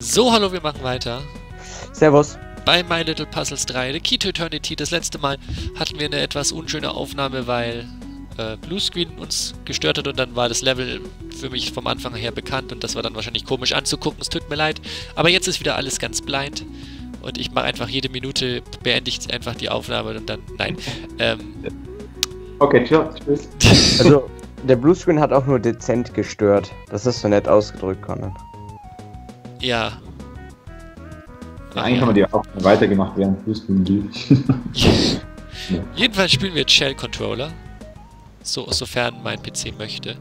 So, hallo, wir machen weiter. Servus. Bei My Little Puzzles 3, The Key to Eternity. Das letzte Mal hatten wir eine etwas unschöne Aufnahme, weil Bluescreen uns gestört hat und dann war das Level für mich vom Anfang her bekannt und das war dann wahrscheinlich komisch anzugucken. Es tut mir leid. Aber jetzt ist wieder alles ganz blind und ich mache einfach jede Minute, beende ich einfach die Aufnahme und dann, nein. Okay, tschüss. Also, der Bluescreen hat auch nur dezent gestört. Das ist so nett ausgedrückt, Conan. Ja. Eigentlich haben wir die auch weitergemacht, während Bluescreen lief. Jedenfalls spielen wir Shell Controller. Sofern mein PC möchte.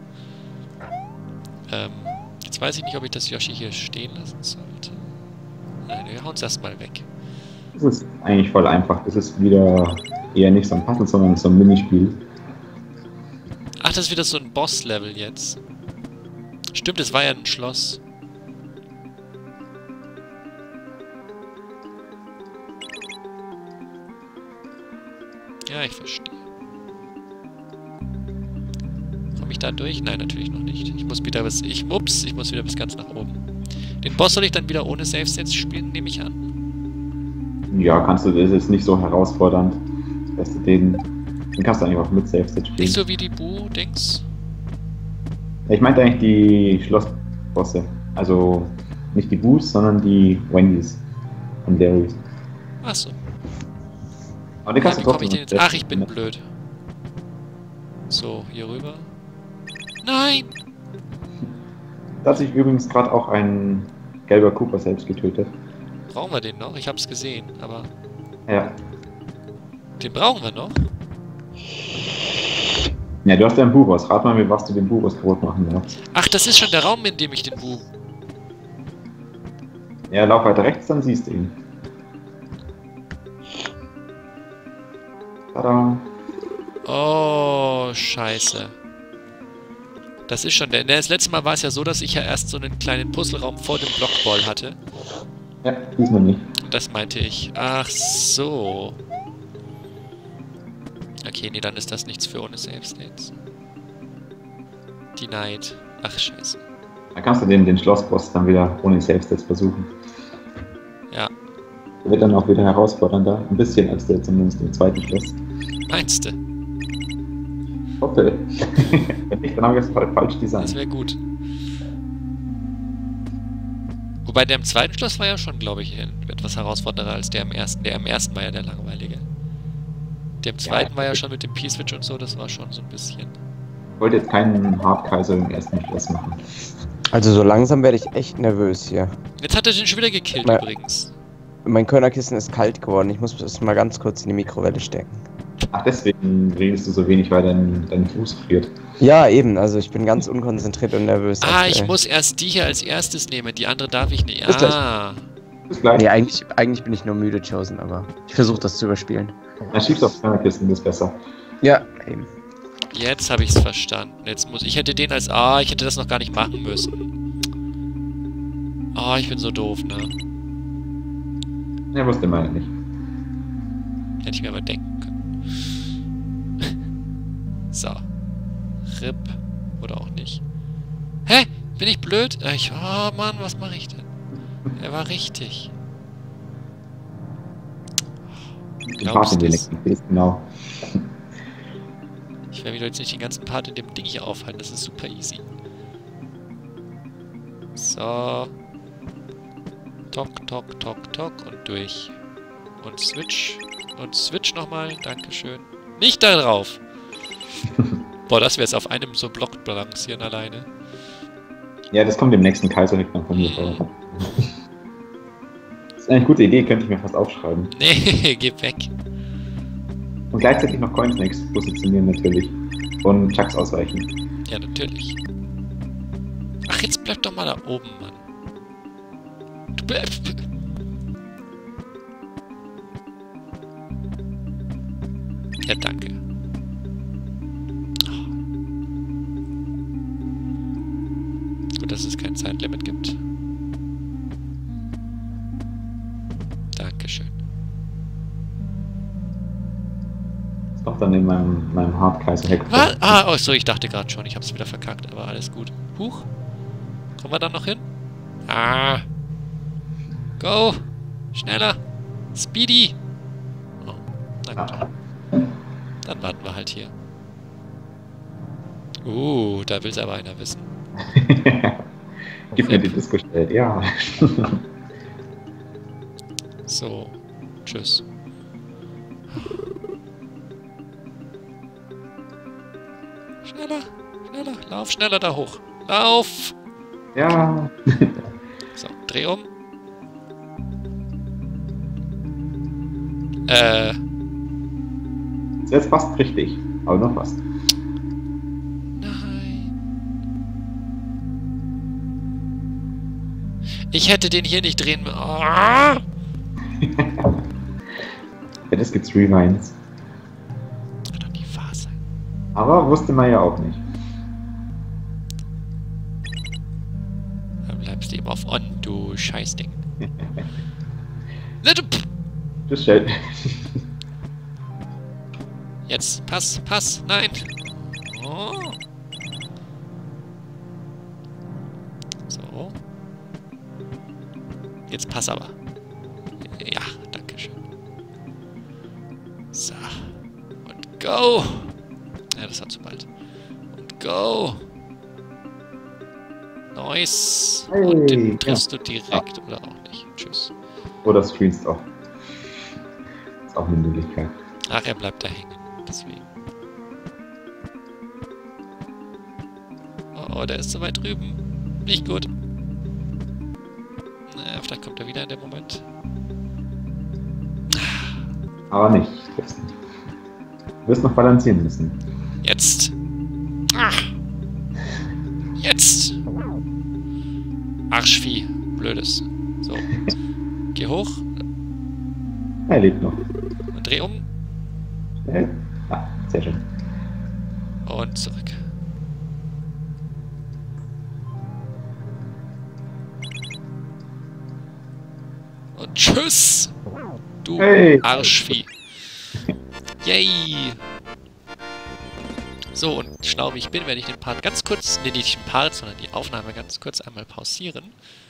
Jetzt weiß ich nicht, ob ich das Yoshi hier stehen lassen sollte. Nein, wir hauen es erstmal weg. Das ist eigentlich voll einfach. Das ist wieder eher nicht so ein Puzzle, sondern so ein Minispiel. Ach, das ist wieder so ein Boss-Level jetzt. Stimmt, es war ja ein Schloss. Ja, ich verstehe. Komme ich da durch? Nein, natürlich noch nicht. Ich muss wieder bis ganz nach oben. Den Boss soll ich dann wieder ohne Save-Sets spielen, nehme ich an. Ja, kannst du, das ist nicht so herausfordernd. Das Beste, den kannst du eigentlich auch mit Save-Set spielen. Nicht so wie die Bu-Dings. Ich meinte eigentlich die Schlossbosse. Also nicht die Boos, sondern die Wendys und Darys. Achso. Aber den kannst Ja, du wie komme ich trotzdem denn jetzt? Ach, ich bin blöd. So, hier rüber. Nein! Da hat sich übrigens gerade auch ein gelber Cooper selbst getötet. Brauchen wir den noch? Ich hab's gesehen, aber... Ja. Den brauchen wir noch? Ja, du hast ja einen Buros. Rat mal, mit was du den Buros Brot machen darfst. Ach, das ist schon der Raum, in dem ich den Bu... Ja, lauf weiter rechts, dann siehst du ihn. Tada. Oh, scheiße. Das ist schon der... Das letzte Mal war es ja so, dass ich ja erst so einen kleinen Puzzleraum vor dem Blockball hatte. Ja, diesmal nicht. Und das meinte ich. Ach so. Okay, nee, dann ist das nichts für ohne Save States. Denied. Ach, scheiße. Dann kannst du den Schlossboss dann wieder ohne Save-Stats versuchen. Ja. Der wird dann auch wieder herausfordernder. Ein bisschen als der zumindest im zweiten Schloss. Meinst du? Hoffe. Wenn nicht, dann haben wir es falsch Das designt. wäre gut. Wobei der im zweiten Schloss war ja schon, glaube ich, etwas herausfordernder als der im ersten. Der im ersten war ja der langweilige. Der im zweiten war ja schon mit dem P-Switch und so, das war schon so ein bisschen... Ich wollte jetzt keinen Hardkaiser im ersten Schloss machen. Also so langsam werde ich echt nervös hier. Jetzt hat er den schon wieder gekillt übrigens. Mein Körnerkissen ist kalt geworden. Ich muss es mal ganz kurz in die Mikrowelle stecken. Ach, deswegen redest du so wenig, weil dein Fuß friert. Ja, eben. Also ich bin ganz unkonzentriert und nervös. Ah, aktuell. ich muss erst die hier als erstes nehmen, die andere darf ich nicht. Bis gleich. Ah. Bis gleich. Nee, eigentlich bin ich nur müde, Chosen, aber ich versuche das zu überspielen. Dann schiebst du auf Kisten, das ist besser. Ja, eben. Jetzt habe ich es verstanden. Jetzt muss ich hätte den als... Ah, ich hätte das noch gar nicht machen müssen. Ah, ich bin so doof, ne? Ja, wusste meine nicht. Hätte ich mir aber denken können. So. RIP. Oder auch nicht. Hä? Bin ich blöd? Oh Mann, was mache ich denn? Er war richtig. Den Part in den nächsten Kisten, genau. Ich werde mich jetzt nicht den ganzen Part in dem Ding hier aufhalten. Das ist super easy. So. Tock, tock, tock, tock und durch. Und Switch. Und Switch nochmal. Dankeschön. Nicht da drauf! Boah, das wäre jetzt auf einem so Block balancieren alleine. Ja, das kommt im nächsten Kaiserhit noch von mir vor. Das ist eine gute Idee, könnte ich mir fast aufschreiben. Nee, geh weg. Und gleichzeitig noch Coinsnacks positionieren natürlich. Und Chucks ausweichen. Ja, natürlich. Ach, jetzt bleib doch mal da oben, Mann. Du Ja, danke. Gut, dass es kein Zeitlimit gibt. Dankeschön. Ist doch dann in meinem Hardkaiser-Hack. Was? Ah, oh, so, ich dachte gerade schon, ich hab's wieder verkackt, aber alles gut. Huch. Kommen wir da noch hin? Ah. Go! Schneller! Speedy! Oh, na gut. Dann warten wir halt hier. Da will es aber einer wissen. Gib mir die Disco-Stelle, ja. So. Tschüss. Schneller! Schneller! Lauf schneller da hoch! Lauf! Ja. So, dreh um. Ist jetzt fast richtig, aber noch fast. Nein. Ich hätte den hier nicht drehen müssen. Oh. Ja, das gibt's Rewinds. Kann doch nie wahr sein. Aber wusste man ja auch nicht. Dann bleibst du eben auf On, du Scheißding. Tschüss, Shell. Jetzt, pass, nein. Oh. So. Jetzt pass aber. Ja, danke schön. So. Und go. Ja, das war zu bald. Und go. Nice. Und den triffst du direkt oder auch nicht. Tschüss. Oder screenst auch. Ist auch eine Möglichkeit. Ach, er bleibt da hängen. Deswegen. Oh, der ist so weit drüben. Nicht gut. Naja, vielleicht kommt er wieder in dem Moment. Aber nicht. Du wirst noch balancieren müssen. Jetzt. Ach. Jetzt. Arschvieh. Blödes. So. Geh hoch. Er lebt noch. Und dreh um. Schnell. Ah, sehr schön. Und zurück. Und tschüss. Du Arschvieh. Yay. So, und schlau wie ich bin, werde ich den Part ganz kurz, nee, nicht den Part, sondern die Aufnahme ganz kurz einmal pausieren.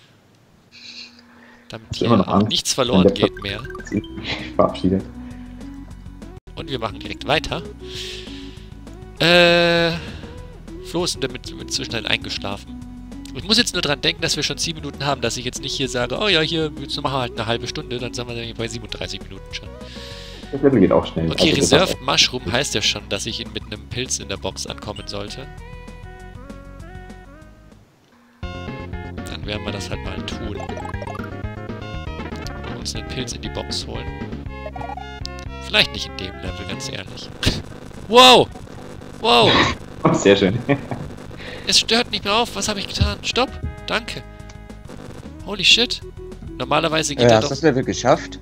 Damit hier auch nichts verloren geht mehr. Verabschiedet. Und wir machen direkt weiter. Flo ist damit zwischendurch eingeschlafen. Ich muss jetzt nur dran denken, dass wir schon 7 Minuten haben, dass ich jetzt nicht hier sage, oh ja, hier, jetzt machen wir halt eine halbe Stunde, dann sind wir dann bei 37 Minuten schon. Das Level geht auch schnell. Okay, also Reserved Mushroom heißt ja schon, dass ich ihn mit einem Pilz in der Box ankommen sollte. Dann werden wir das halt mal tun. Und uns einen Pilz in die Box holen. Vielleicht nicht in dem Level, ganz ehrlich. Wow! Wow! Oh, sehr schön. Es stört nicht mehr auf. Was habe ich getan? Stopp! Danke! Holy shit! Normalerweise geht er hast doch... du das Level geschafft?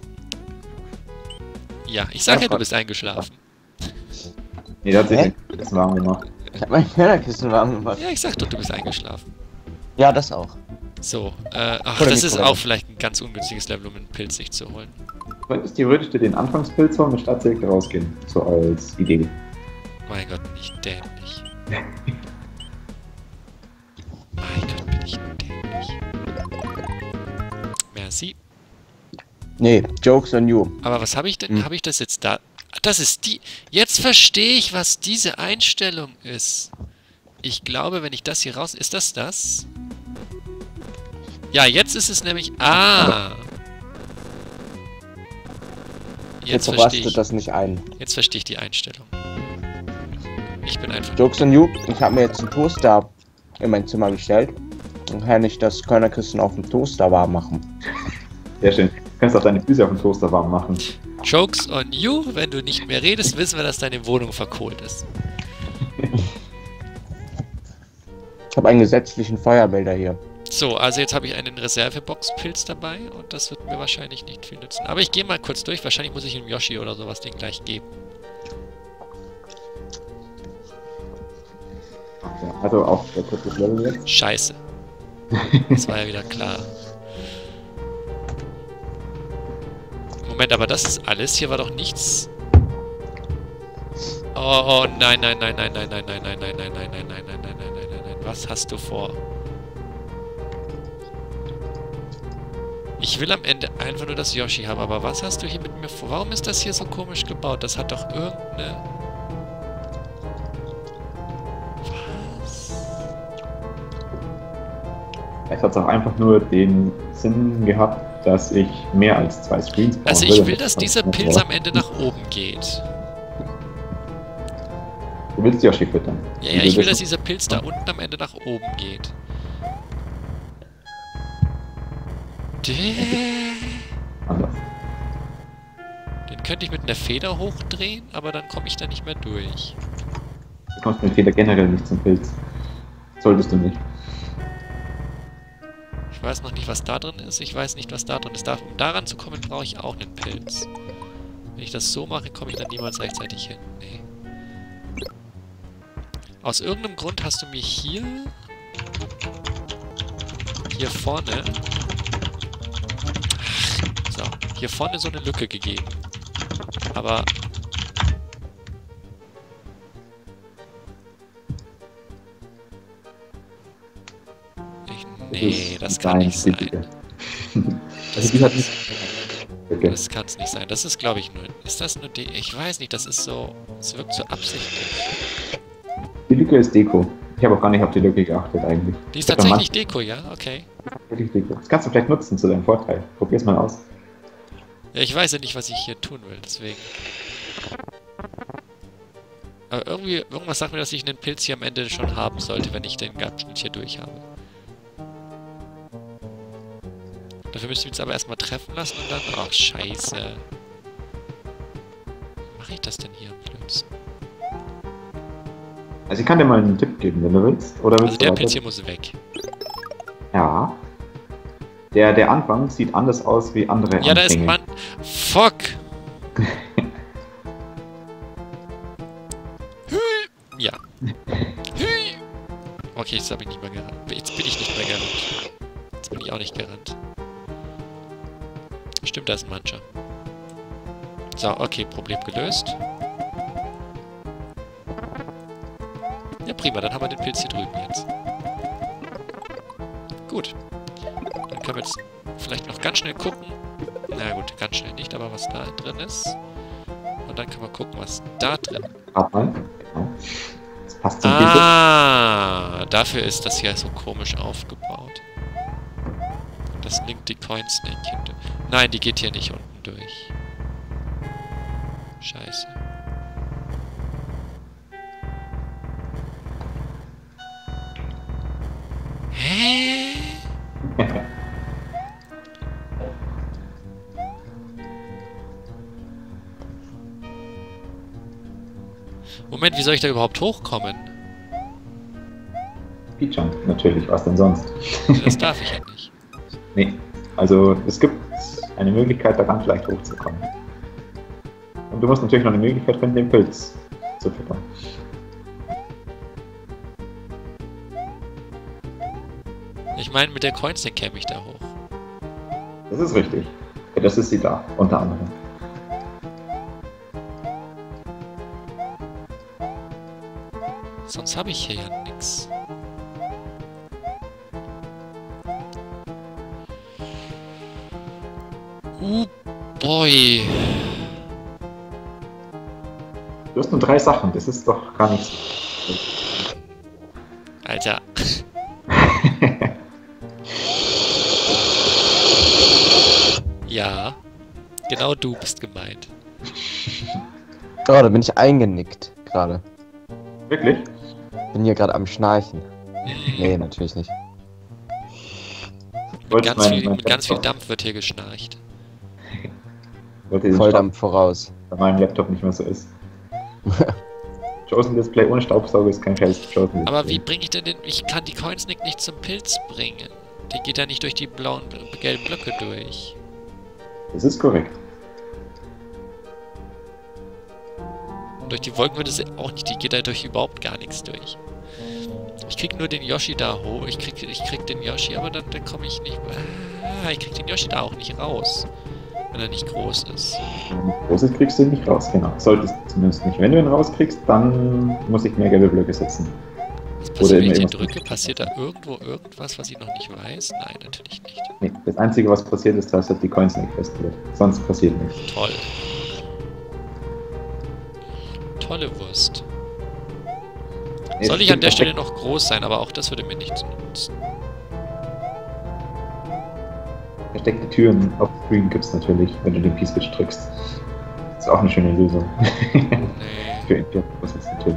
Ja, ich sag ja, du bist eingeschlafen. Nee, da hat sich das warm gemacht. Ich hab mein Kellerkissen warm gemacht. Ja, ich sag doch, du bist eingeschlafen. Ja, das auch. So, ach, Oder das die ist Kollege. auch vielleicht ein ganz ungünstiges Level, um einen Pilz sich zu holen. Du könntest theoretisch dir den Anfangspilz holen mit Stadtselekte rausgehen. So als Idee. Mein Gott, bin ich dämlich. Mein Gott, bin ich dämlich. Merci. Nee, Jokes on you. Aber was habe ich denn? Habe ich das jetzt da? Das ist die... Jetzt verstehe ich, was diese Einstellung ist. Ich glaube, wenn ich das hier raus... Ist das das? Ja, jetzt ist es nämlich... Ah! Jetzt verstehe rastet ich... das nicht ein. Jetzt verstehe ich die Einstellung. Ich bin einfach... Jokes on you. Ich habe mir jetzt einen Toaster in mein Zimmer gestellt. Dann kann ich das Körnerkissen auf dem Toaster warm machen. Sehr schön. Du kannst auch deine Füße auf dem Toaster warm machen. Jokes on you. Wenn du nicht mehr redest, wissen wir, dass deine Wohnung verkohlt ist. Ich habe einen gesetzlichen Feuermelder hier. So, also jetzt habe ich einen Reservebox-Pilz dabei und das wird mir wahrscheinlich nicht viel nützen. Aber ich gehe mal kurz durch. Wahrscheinlich muss ich dem Yoshi oder sowas den gleich geben. Ja, also auch der kurzes Level jetzt. Scheiße. Das war ja wieder klar. Moment, aber das ist alles. Hier war doch nichts. Oh, nein, nein, nein, nein, nein, nein, nein, nein, nein, nein, nein, nein, nein, nein, nein, nein, nein, nein, nein. Was hast du vor? Ich will am Ende einfach nur das Yoshi haben, aber was hast du hier mit mir vor? Warum ist das hier so komisch gebaut? Das hat doch irgendeine... Was? Vielleicht hat es auch einfach nur den Sinn gehabt, dass ich mehr als 2 Screens brauche. Also ich will, dass dieser Pilz am Ende nach oben geht. Du willst Yoshi füttern? Ja, ich will, dass dieser Pilz da unten am Ende nach oben geht. Anders. Den könnte ich mit einer Feder hochdrehen, aber dann komme ich da nicht mehr durch. Du kommst mit Feder generell nicht zum Pilz. Solltest du nicht. Ich weiß noch nicht, was da drin ist. Ich weiß nicht, was da drin ist. Um daran zu kommen, brauche ich auch einen Pilz. Wenn ich das so mache, komme ich dann niemals rechtzeitig hin. Nee. Aus irgendeinem Grund hast du mir hier vorne hier vorne so eine Lücke gegeben. Aber nee, das kann nicht sein. Das kann es nicht sein. Das ist, glaube ich, nur... Ist das nur die... Ich weiß nicht, das ist so... Es wirkt so absichtlich. Die Lücke ist Deko. Ich habe auch gar nicht auf die Lücke geachtet eigentlich. Die ist tatsächlich Deko, ja? Okay. Deko. Das kannst du vielleicht nutzen zu deinem Vorteil. Probier's mal aus. Ja, ich weiß ja nicht, was ich hier tun will, deswegen... Aber irgendwas sagt mir, dass ich einen Pilz hier am Ende schon haben sollte, wenn ich den Abschnitt hier durch habe. Dafür müssen wir uns aber erstmal treffen lassen und dann... Ach, scheiße. Wie mache ich das denn hier am Blödsinn? Also ich kann dir mal einen Tipp geben, wenn du willst. Oder willst also der Pilz hier muss weg. Ja. Der Anfang sieht anders aus wie andere Anfänge. Ja, da ist ein Mann... Fuck! Ja. Okay, jetzt habe ich nicht mehr gerannt. Jetzt bin ich nicht mehr gerannt. Jetzt bin ich auch nicht gerannt. Stimmt, da ist ein Mancher. So, okay, Problem gelöst. Ja, prima, dann haben wir den Pilz hier drüben jetzt. Gut. Dann können wir jetzt vielleicht noch ganz schnell gucken. Na gut, ganz schnell nicht, aber was da drin ist. Und dann können wir gucken, was da drin ist. Genau. Das passt zum Pilz. Dafür ist das hier so komisch aufgebaut. Das linkt die Coin Snake hinter. Nein, die geht hier nicht unten durch. Scheiße. Hä? Moment, wie soll ich da überhaupt hochkommen? Speedjump, natürlich, was denn sonst? Das darf ich ja nicht. Nee, also es gibt eine Möglichkeit, da ganz leicht hochzukommen. Und du musst natürlich noch eine Möglichkeit finden, den Pilz zu füttern. Ich meine, mit der Coinsnake käme ich da hoch. Das ist richtig. Ja, das ist sie da, unter anderem. Sonst habe ich hier ja nichts. Boy. Du hast nur 3 Sachen, das ist doch gar nichts. Alter. Ja. Genau du bist gemeint. Oh, da bin ich eingenickt gerade. Wirklich? Bin hier gerade am Schnarchen. Nee, natürlich nicht. Mit ganz viel Dampf wird hier geschnarcht. Volldampf voraus. Bei meinem Laptop nicht mehr so ist. Chosen Display ohne Staubsauger ist kein scheiß Chosen Display. Aber wie bringe ich denn den... Ich kann die Coinsnake nicht zum Pilz bringen. Die geht ja nicht durch die blauen, gelben Blöcke durch. Das ist korrekt. Durch die Wolken würde sie auch nicht. Die geht da durch überhaupt gar nichts durch. Ich krieg nur den Yoshi da hoch. Ich krieg den Yoshi, aber dann komme ich nicht... ich krieg den Yoshi da auch nicht raus. Wenn er nicht groß ist. Wenn er nicht groß ist, kriegst du ihn nicht raus, genau. Solltest du zumindest nicht. Wenn du ihn rauskriegst, dann muss ich mehr gelbe Blöcke setzen. Was passiert, wenn ich den drücke? Passiert da irgendwo irgendwas, was ich noch nicht weiß? Nein, natürlich nicht. Nee, das Einzige, was passiert ist, dass die Coins nicht fest wird. Sonst passiert nichts. Toll. Tolle Wurst. Soll ich an der Stelle noch groß sein, aber auch das würde mir nichts nutzen. Versteckte Türen auf Screen gibt es natürlich, wenn du den P-Switch drückst. Das ist auch eine schöne Lösung. Nee. Für Imperius ist natürlich.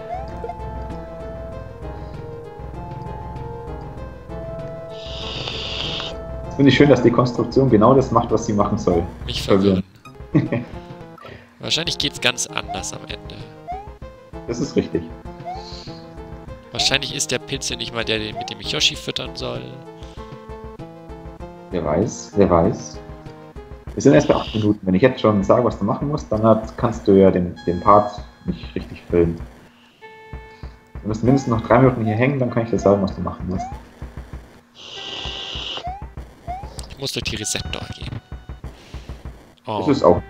Finde ich schön, dass die Konstruktion genau das macht, was sie machen soll. Mich verwirren. Wahrscheinlich geht's ganz anders am Ende. Das ist richtig. Wahrscheinlich ist der Pilz ja nicht mal der, mit dem ich Yoshi füttern soll. Wer weiß, wer weiß. Wir sind erst bei 8 Minuten. Wenn ich jetzt schon sage, was du machen musst, dann kannst du ja den Part nicht richtig füllen. Du musst mindestens noch 3 Minuten hier hängen, dann kann ich dir sagen, was du machen musst. Ich muss durch die Reset-Door gehen. Oh. Das ist auch.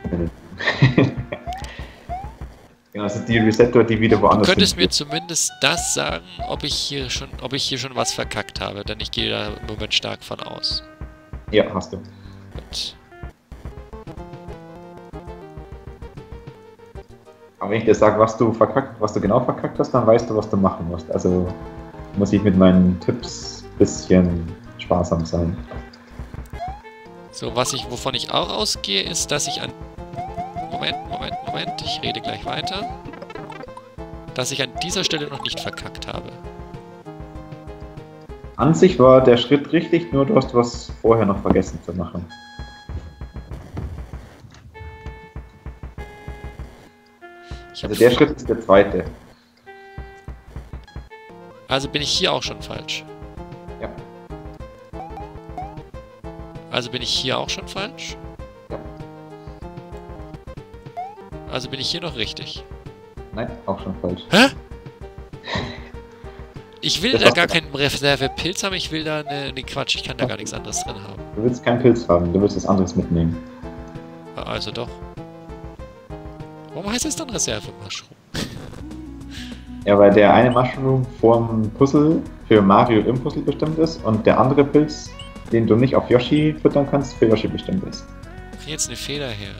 Genau, das ist die Reset-Door, die wieder woanders Du könntest mir zumindest das sagen, ob ich hier schon was verkackt habe, denn ich gehe da im Moment stark von aus. Ja, hast du. Gut. Aber wenn ich dir sage, was du genau verkackt hast, dann weißt du, was du machen musst. Also muss ich mit meinen Tipps ein bisschen sparsam sein. So, wovon ich auch ausgehe, ist, dass ich an... Moment, ich rede gleich weiter. Dass ich an dieser Stelle noch nicht verkackt habe. An sich war der Schritt richtig, nur du hast was vorher noch vergessen zu machen. Also der Schritt ist der zweite. Also bin ich hier auch schon falsch? Ja. Also bin ich hier auch schon falsch? Ja. Also bin ich hier noch richtig? Nein, auch schon falsch. Hä? Ich will da gar keinen Reserve-Pilz haben, ich will da ne Quatsch, ich kann da gar nichts anderes drin haben. Du willst keinen Pilz haben, du willst was anderes mitnehmen. Also doch. Warum heißt es dann Reserve-Mushroom? Ja, weil der eine Mushroom vorm Puzzle für Mario im Puzzle bestimmt ist und der andere Pilz, den du nicht auf Yoshi füttern kannst, für Yoshi bestimmt ist. Krieg jetzt eine Feder her.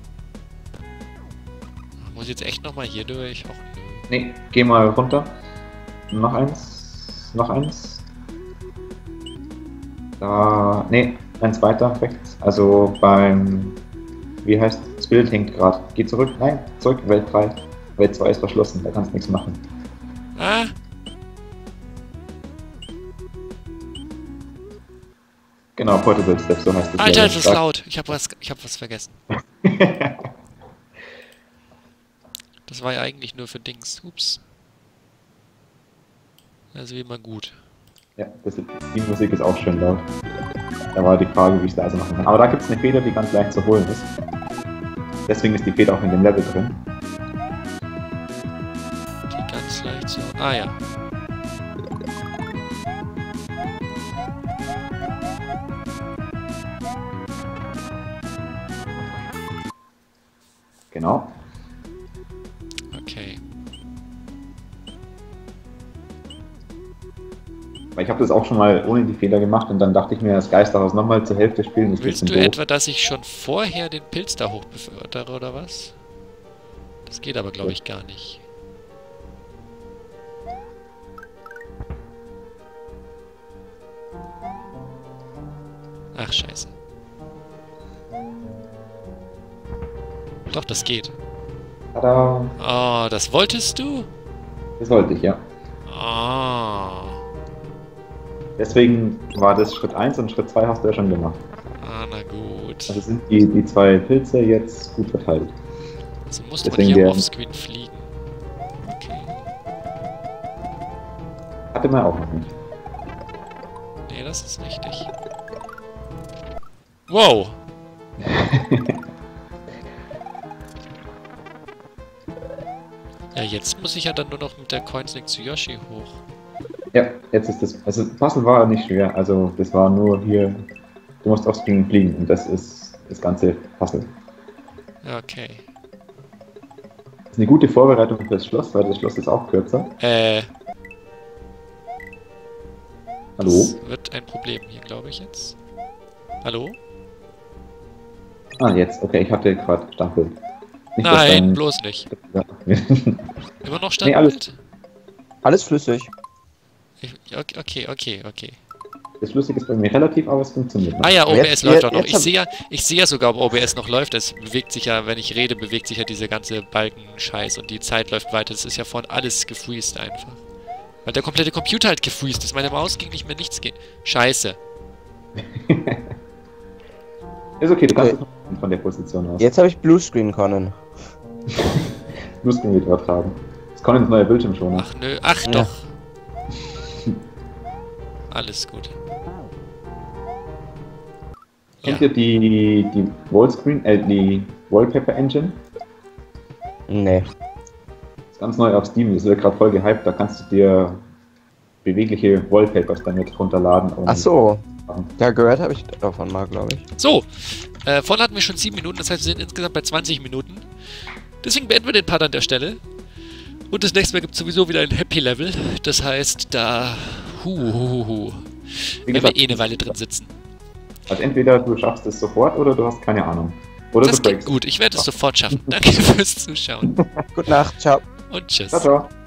Muss ich jetzt echt nochmal hier durch? Och, nö. Nee, geh mal runter. Noch eins. Noch eins. Da. Nee, eins weiter rechts. Also beim. Wie heißt das Bild hängt gerade. Geh zurück. Nein, zurück. Welt 3. Welt 2 ist verschlossen, da kannst du nichts machen. Ah! Genau, Portable Step, so heißt es. Alter, das ist laut. Ich hab was vergessen. Das war ja eigentlich nur für Dings. Ups. Also wie immer gut. Ja, die Musik ist auch schön laut. Da war die Frage, wie ich es leise machen kann. Aber da gibt es eine Feder, die ganz leicht zu holen ist. Deswegen ist die Feder auch in dem Level drin. Die ganz leicht zu... Ah ja. Genau. Okay. Weil ich habe das auch schon mal ohne die Fehler gemacht und dann dachte ich mir, das Geisterhaus nochmal zur Hälfte spielen. Das Willst du etwa, dass ich schon vorher den Pilz da hoch befördere, oder was? Das geht aber, glaube ich, gar nicht. Ach, scheiße. Doch, das geht. Tada! Oh, das wolltest du? Das wollte ich, ja. Oh. Deswegen war das Schritt 1 und Schritt 2 hast du ja schon gemacht. Ah, na gut. Also sind die zwei Pilze jetzt gut verteilt. Also musste man Deswegen hier der- offscreen fliegen. Okay. Hatte man auch noch nicht. Nee, das ist richtig. Wow! Ja, jetzt muss ich ja dann nur noch mit der Coinsnick zu Yoshi hoch. Ja, jetzt ist das. Also Puzzle war nicht schwer, also das war nur hier. Du musst offscreen fliegen und das ist das ganze Puzzle. Ja, okay. Das ist eine gute Vorbereitung für das Schloss, weil das Schloss ist auch kürzer. Hallo? Das wird ein Problem hier, glaube ich jetzt. Hallo? Ah, jetzt. Okay, ich hatte gerade Standbild. Nicht, dass Nein, dein- bloß nicht. Immer noch Nee, alles- Standbild? Alles flüssig. Okay. Das Flüssige ist bei mir relativ, aber es funktioniert noch. Ah ja, OBS Jetzt- läuft auch noch. jetzt Ich sehe ja sogar, ob OBS noch läuft. Es bewegt sich ja, wenn ich rede, bewegt sich ja diese ganze Balken-Scheiß und die Zeit läuft weiter. Das ist ja vorhin alles gefreezed einfach. Weil der komplette Computer halt gefreezed ist. Meine Maus ging nicht mehr nichts gehen. Scheiße. Ist okay, du kannst es noch von der Position aus. Jetzt habe ich Bluescreen, Conan. Muskeln wir übertragen. Das kann ins neue Bildschirm schon. Ach nö, ach Ja. doch. Alles gut. Kennt ihr die Wallscreen, die Wallpaper Engine? Nee. Das ist ganz neu auf Steam, das wird gerade voll gehypt, da kannst du dir bewegliche Wallpapers damit runterladen. Und Ach so. Ja, gehört habe ich davon mal, glaube ich. So, vorhin hatten wir schon 7 Minuten, das heißt, wir sind insgesamt bei 20 Minuten. Deswegen beenden wir den Part an der Stelle. Und das nächste Mal gibt es sowieso wieder ein Happy Level. Das heißt, da... Wie Wenn wir gesagt, eh eine Weile drin sitzen. also entweder du schaffst es sofort oder du hast keine Ahnung. Oder Das du geht breakst. gut, ich werde es sofort schaffen. Danke fürs Zuschauen. Gute Nacht, ciao. Und tschüss. Ciao, ciao.